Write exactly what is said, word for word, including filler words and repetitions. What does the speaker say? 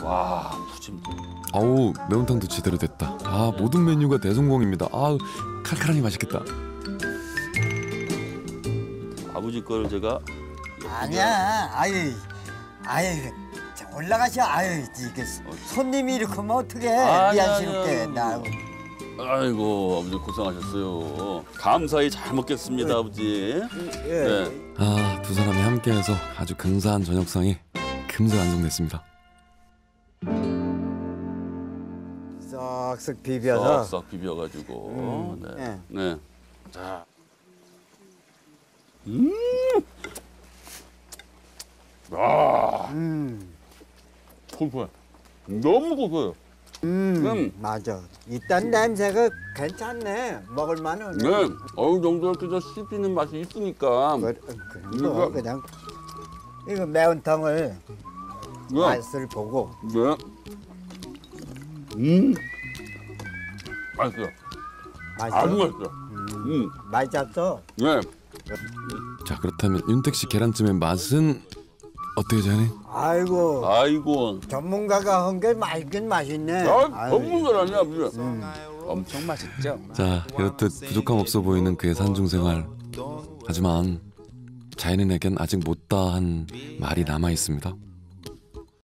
와, 푸짐. 아우, 매운탕도 제대로 됐다. 아, 모든 메뉴가 대성공입니다. 아, 칼칼하니 맛있겠다. 아버지 거를 제가 아니야. 아유, 아유, 자, 올라가셔. 아유, 이게 손님이 이렇게 하면 어떡해. 아니, 미안스럽게. 아니, 나. 아이고, 아버지 고생하셨어요. 감사히 잘 먹겠습니다, 아버지. 예. 네. 아, 두 사람이 함께해서 아주 근사한 저녁상이 금세 완성됐습니다. 싹싹 비벼서. 싹싹 비벼가지고. 음, 네. 네. 네. 자. 음. 아. 음, 고소해. 너무 고소해요. 음, 음. 맞아. 일단 냄새가 괜찮네. 먹을만은. 네. 어느 정도 이렇게 저 씹히는 맛이 있으니까. 그, 이거- 뭐 그냥 이거 매운탕을 네. 맛을 보고. 네. 음. 맛있어요. 아주 맛있어. 맛있어요. 음. 맛있었어. 네. 자, 그렇다면 윤택 씨 계란찜의 맛은 어때요, 자네? 아이고, 아이고. 전문가가 한 게 맛있긴 맛있네. 아, 아유. 전문가라니 아버지. 엄청 맛있죠? 자, 이렇듯 부족함 없어 보이는 그의 산중생활. 하지만 자연인에겐 아직 못다한 말이 남아 있습니다.